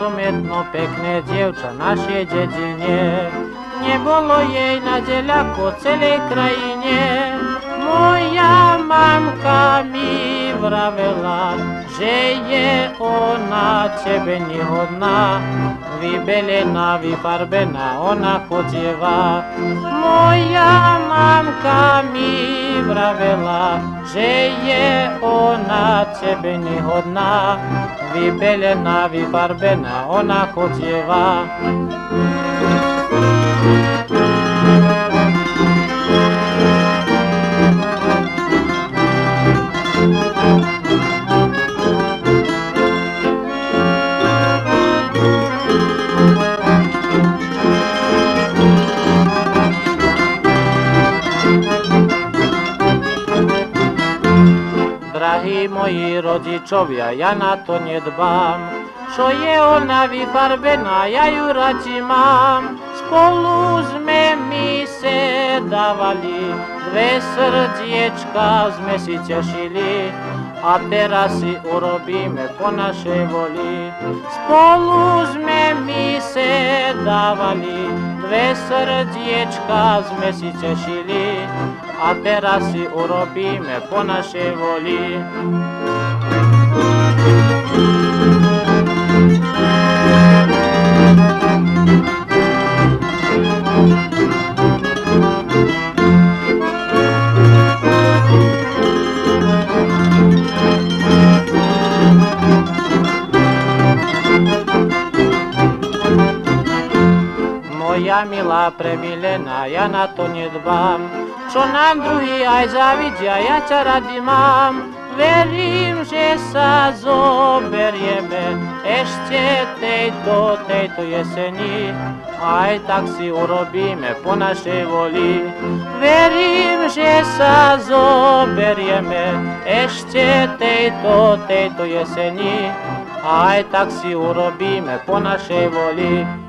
nespometno pekné dievča našej dedine. Nebolo jej nadeľa po celej krajine. Moja mamka mi vravela, že je ona tebe nehodná. Vybelená, vyfarbená, ona chodieva. Moja mamka mi vravela, že je ona tebe nehodná. Vybelená, vyfarbená, ona chodieva. Drahí moji rodičovia, ja na to nedbám. Čo je ona vyfarbená, ja ju radši mám. Spolu sme my sedávali, dve srdiečka sme si tešili. A teraz si urobíme po našej voli. Spolu sme my sedávali, dve srdiečka sme si tešili. A teraz si urobíme po našej voli. Moja milá premilená, ja na to nedbám. Čo nám druhý aj zavidia, ja ťa rady mám. Verím, že sa zoberieme ešte tejto jeseni. Aj tak si urobíme po našej voli. Verím, že sa zoberieme ešte tejto jeseni. Aj tak si urobíme po našej voli.